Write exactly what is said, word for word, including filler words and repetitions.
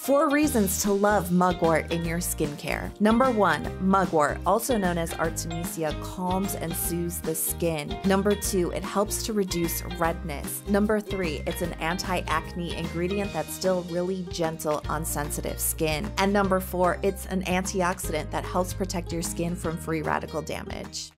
Four reasons to love mugwort in your skincare. Number one, mugwort, also known as Artemisia, calms and soothes the skin. Number two, it helps to reduce redness. Number three, it's an anti-acne ingredient that's still really gentle on sensitive skin. And number four, it's an antioxidant that helps protect your skin from free radical damage.